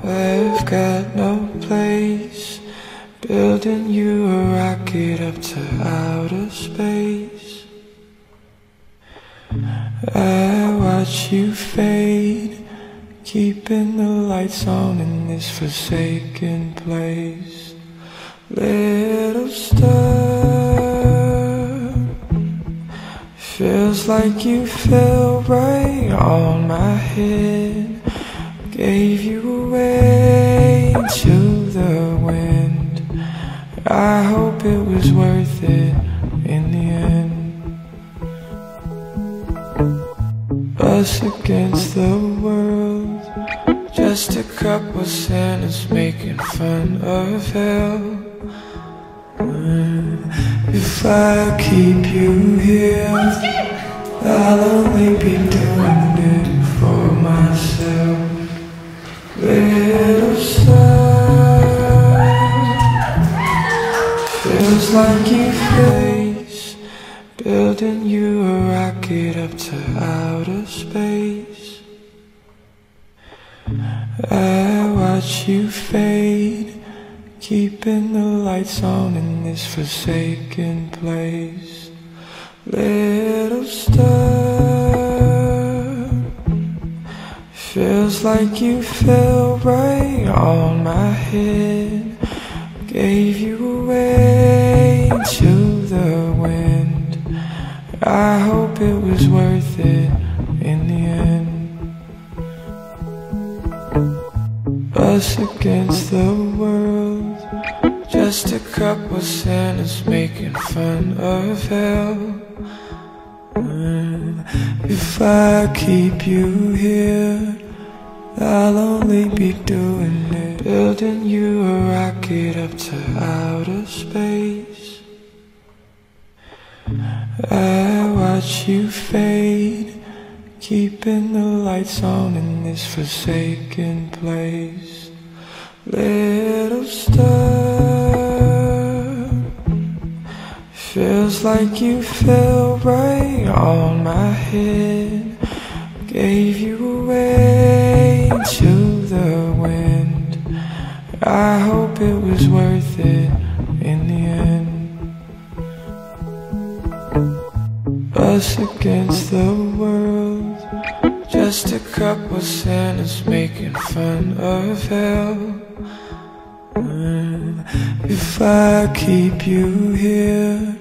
I've got no place, building you a rocket up to outer space. I watch you fade, keeping the lights on in this forsaken place. Little star, feels like you fell right on my head. Gave you away to the wind. I hope it was worth it in the end. Us against the world, just a couple sinners making fun of hell. If I keep you here, I'll only be doing it for myself. Little star, feels like you face, building you a rocket up to outer space. I watch you fade, keeping the lights on in this forsaken place. Little star, feels like you fell right on my head. Gave you away to the wind. I hope it was worth it in the end. Us against the world, just a couple sinners making fun of hell. If I keep you here, I'll only be doing it, building you a rocket up to outer space. I watch you fade, keeping the lights on in this forsaken place. Little star, feels like you fell right on my head. Gave you away to the wind. I hope it was worth it in the end. Us against the world, just a couple sinners making fun of hell. If I keep you here,